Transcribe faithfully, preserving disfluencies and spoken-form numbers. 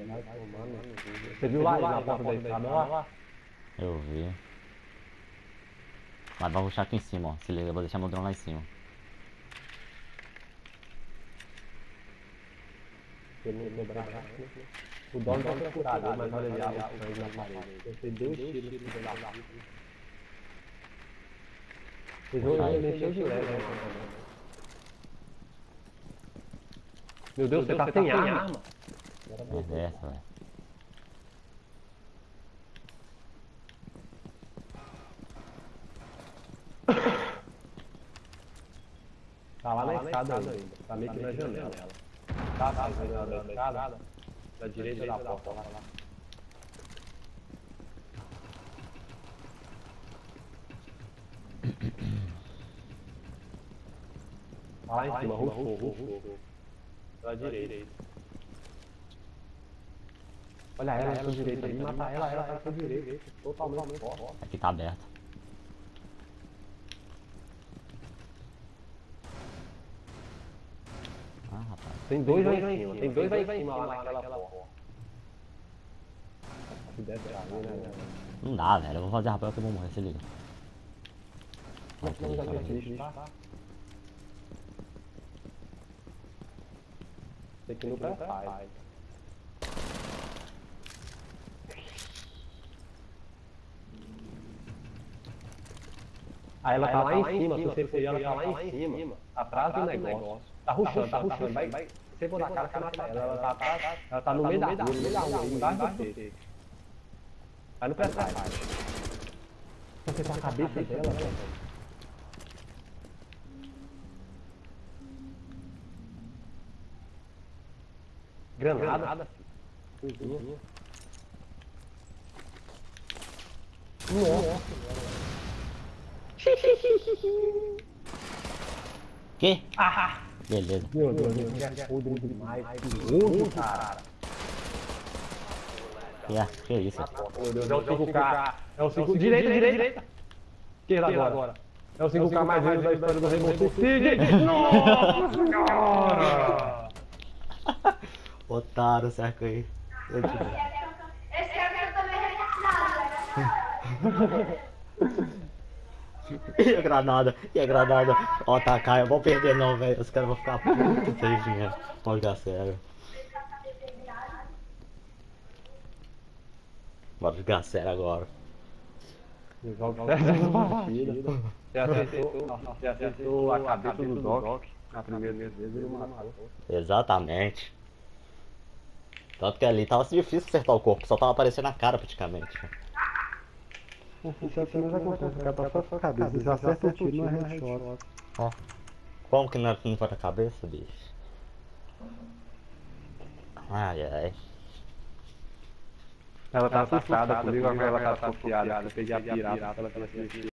Você viu lá na porta da estrada lá? Eu vi. Mas vai rushar aqui em cima, ó. Se liga, eu vou deixar meu drone lá em cima. O dono tá procurado, mas olha ali, o sangue na parede. Eu dei dois tiros no filho da puta. Eles vão mexer de leve, né? Meu Deus, você tá sem arma? Merda é essa, velho. Tá lá na escada ainda. Tá meio que na janela. Tá, tá, na escada. Da direita da porta, lá, lá. Lá em cima, rufou, rufou. Da direita. Olha ela, ela, direita ali, mata ela, ela tá com direita. Totalmente fora. Aqui tá aberto. Ah, rapaz. Tem dois lá em cima, tem dois lá em cima lá naquela porta. Se der pra mim, né? Não dá, velho. Eu vou fazer rapel que eu vou morrer, se liga. Vai, Não, não, não, tá? Tem que ir no pré-fire. Aí ela tá lá em cima, se você for ela tá lá em cima, atrás do negócio. Tá rushando, tá rushando, vai, vai. Você for dar cara, você mata ela. Ela tá atrás, ela tá no meio da rua, no meio da rua, embaixo de você. Vai no pré-fire. Você tá a cabeça dela, velho. Granada, filho. Nossa. Que? Ah! Beleza. Meu Deus, que é podre demais. Perigoso, cara. Que é? Que é isso? Meu Deus, é o cinco K. É o cinco K. Direita, direita, direita. Que lá agora? É o cinco K mais velho da história do Rainbow Six Siege. Nossa senhora! Otário, cerca aí. Eu te dou. Esse cara também é retardado. E a granada, e a granada. Ó, tá, Caio, eu vou perder não, velho. Os caras vão ficar putos sem dinheiro. Pode jogar sério. Bora jogar sério agora. Jogo sério na partida. Você acertou, você acertou a cabeça do Doc. Na primeira vez ele matou. Exatamente. Tanto que ali tava difícil acertar o corpo, só tava aparecendo a cara praticamente. Isso assim não acontece, o cara tá só sua cabeça. Você acerta o tiro, não é headshot. Ó. Como que não, não foi na cabeça, bicho? Ai, ai. Ela tá assustada comigo, ela tá desconfiada. Eu peguei a pirata, ela tá